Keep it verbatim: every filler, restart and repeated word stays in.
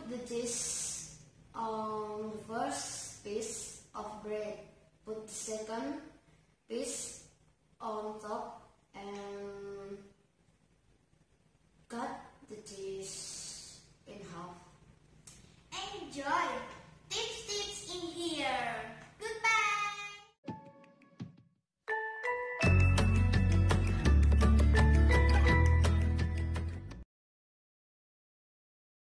Put the cheese on the first piece of bread. Put the second piece on top and cut